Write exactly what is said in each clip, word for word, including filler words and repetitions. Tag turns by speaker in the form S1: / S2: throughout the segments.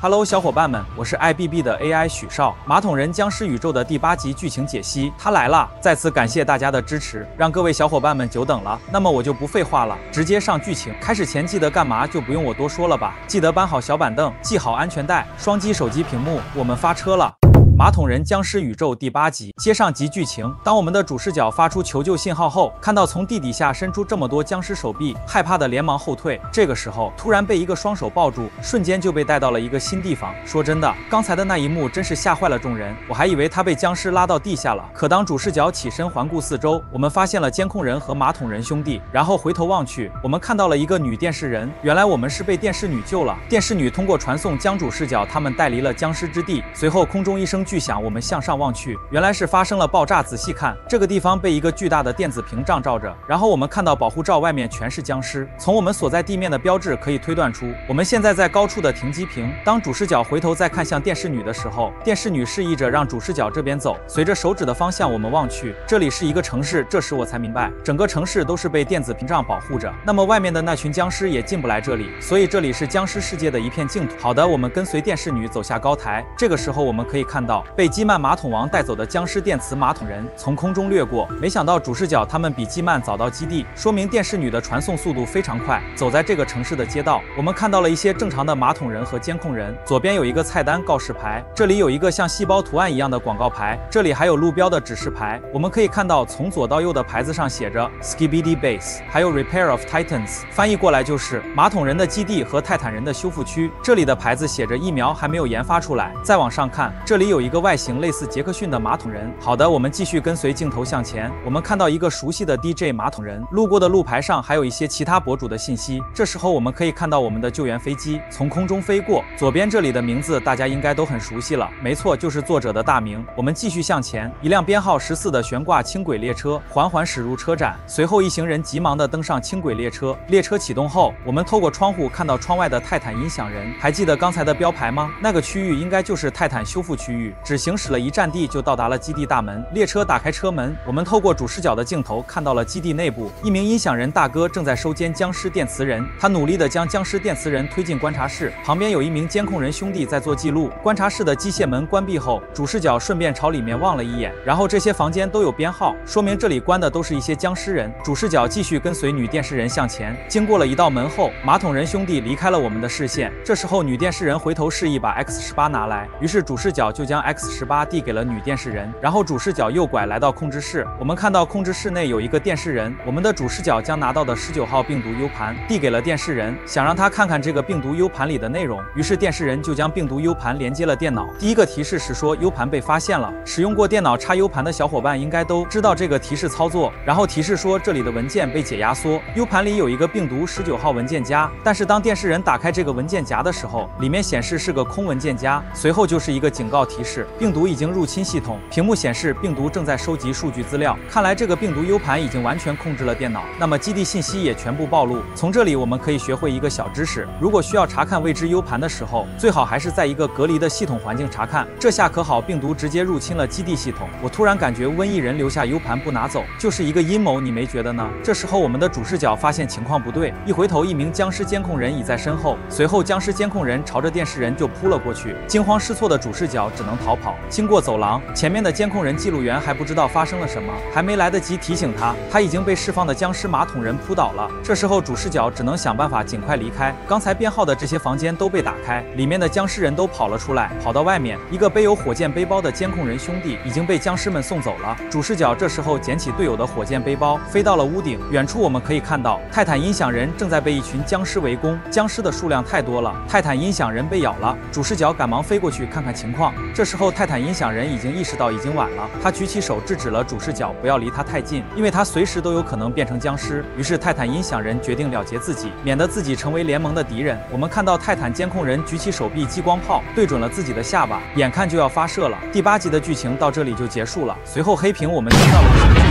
S1: Hello， 小伙伴们，我是 I B B 的 A I 许少。马桶人僵尸宇宙的第八集剧情解析，他来了！再次感谢大家的支持，让各位小伙伴们久等了。那么我就不废话了，直接上剧情。开始前记得干嘛就不用我多说了吧？记得搬好小板凳，系好安全带，双击手机屏幕，我们发车了。 马桶人僵尸宇宙第八集，接上集剧情。当我们的主视角发出求救信号后，看到从地底下伸出这么多僵尸手臂，害怕的连忙后退。这个时候，突然被一个双手抱住，瞬间就被带到了一个新地方。说真的，刚才的那一幕真是吓坏了众人，我还以为他被僵尸拉到地下了。可当主视角起身环顾四周，我们发现了监控人和马桶人兄弟，然后回头望去，我们看到了一个女电视人。原来我们是被电视女救了。电视女通过传送将主视角他们带离了僵尸之地。随后空中一声巨响，我们向上望去，原来是发生了爆炸。仔细看，这个地方被一个巨大的电子屏障罩着，然后我们看到保护罩外面全是僵尸。从我们所在地面的标志可以推断出，我们现在在高处的停机坪。当主视角回头再看向电视女的时候，电视女示意着让主视角这边走。随着手指的方向，我们望去，这里是一个城市。这时我才明白，整个城市都是被电子屏障保护着。那么外面的那群僵尸也进不来这里，所以这里是僵尸世界的一片净土。好的，我们跟随电视女走下高台。这个时候我们可以看到被基曼马桶王带走的僵尸电磁马桶人从空中掠过，没想到主视角他们比基曼早到基地，说明电视女的传送速度非常快。走在这个城市的街道，我们看到了一些正常的马桶人和监控人。左边有一个菜单告示牌，这里有一个像细胞图案一样的广告牌，这里还有路标的指示牌。我们可以看到从左到右的牌子上写着 Skibidi Base， 还有 Repair of Titans， 翻译过来就是马桶人的基地和泰坦人的修复区。这里的牌子写着疫苗还没有研发出来。再往上看，这里有一个外形类似杰克逊的马桶人。好的，我们继续跟随镜头向前，我们看到一个熟悉的 D J 马桶人，路过的路牌上还有一些其他博主的信息。这时候我们可以看到我们的救援飞机从空中飞过，左边这里的名字大家应该都很熟悉了，没错，就是作者的大名。我们继续向前，一辆编号十四的悬挂轻轨列车缓缓驶入车站，随后一行人急忙地登上轻轨列车。列车启动后，我们透过窗户看到窗外的泰坦音响人，还记得刚才的标牌吗？那个区域应该就是泰坦修复区域，只行驶了一站地就到达了基地大门。列车打开车门，我们透过主视角的镜头看到了基地内部，一名音响人大哥正在收监僵尸电磁人，他努力地将僵尸电磁人推进观察室，旁边有一名监控人兄弟在做记录。观察室的机械门关闭后，主视角顺便朝里面望了一眼，然后这些房间都有编号，说明这里关的都是一些僵尸人。主视角继续跟随女电视人向前，经过了一道门后，马桶人兄弟离开了我们的视线。这时候女电视人回头示意把 X 十八 拿来，于是主视角就将 X 十八 递给了女电视人，然后主视角右拐来到控制室。我们看到控制室内有一个电视人，我们的主视角将拿到的十九号病毒 U 盘递给了电视人，想让他看看这个病毒 U 盘里的内容。于是电视人就将病毒 U 盘连接了电脑。第一个提示是说 U 盘被发现了，使用过电脑插 U 盘的小伙伴应该都知道这个提示操作。然后提示说这里的文件被解压缩 ，U 盘里有一个病毒十九号文件夹，但是当电视人打开这个文件夹的时候，里面显示是个空文件夹，随后就是一个警告提示，病毒已经入侵系统，屏幕显示病毒正在收集数据资料。看来这个病毒 U 盘已经完全控制了电脑，那么基地信息也全部暴露。从这里我们可以学会一个小知识，如果需要查看未知 U 盘的时候，最好还是在一个隔离的系统环境查看，这下可好，病毒直接入侵了基地系统。我突然感觉瘟疫人留下 U 盘不拿走就是一个阴谋，你没觉得呢？这时候我们的主视角发现情况不对，一回头，一名僵尸监控人已在身后，随后僵尸监控人朝着电视人就扑了过去，惊慌失措的主视角只能逃跑。经过走廊，前面的监控人记录员还不知道发生了什么，还没来得及提醒他，他已经被释放的僵尸马桶人扑倒了。这时候主视角只能想办法尽快离开。刚才编号的这些房间都被打开，里面的僵尸人都跑了出来，跑到外面，一个背有火箭背包的监控人兄弟已经被僵尸们送走了。主视角这时候捡起队友的火箭背包，飞到了屋顶。远处我们可以看到泰坦音响人正在被一群僵尸围攻，僵尸的数量太多了，泰坦音响人被咬了。主视角赶忙飞过去看看情况。这时候泰坦音响人已经意识到已经晚了，他举起手制止了主视角不要离他太近，因为他随时都有可能变成僵尸。于是泰坦音响人决定了结自己，免得自己成为联盟的敌人。我们看到泰坦监控人举起手臂激光炮对准了自己的下巴，眼看就要发射了。第八集的剧情到这里就结束了。随后黑屏我们听到了一声巨响。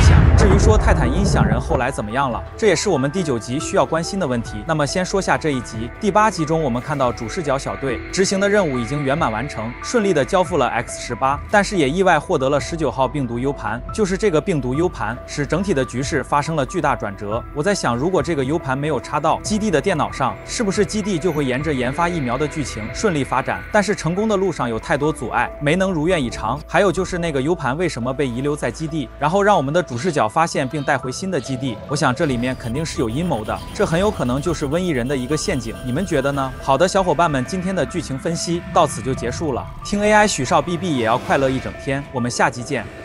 S1: 至于说泰坦音响人后来怎么样了，这也是我们第九集需要关心的问题。那么先说下这一集，第八集中我们看到主视角小队执行的任务已经圆满完成，顺利的交付了 X 十八，但是也意外获得了十九号病毒 U 盘。就是这个病毒 U 盘使整体的局势发生了巨大转折。我在想，如果这个 U 盘没有插到基地的电脑上，是不是基地就会沿着研发疫苗的剧情顺利发展？但是成功的路上有太多阻碍，没能如愿以偿。还有就是那个 U 盘为什么被遗留在基地，然后让我们的主视角发现并带回新的基地？我想这里面肯定是有阴谋的，这很有可能就是瘟疫人的一个陷阱。你们觉得呢？好的，小伙伴们，今天的剧情分析到此就结束了。听 A I 许少 B B 也要快乐一整天，我们下集见。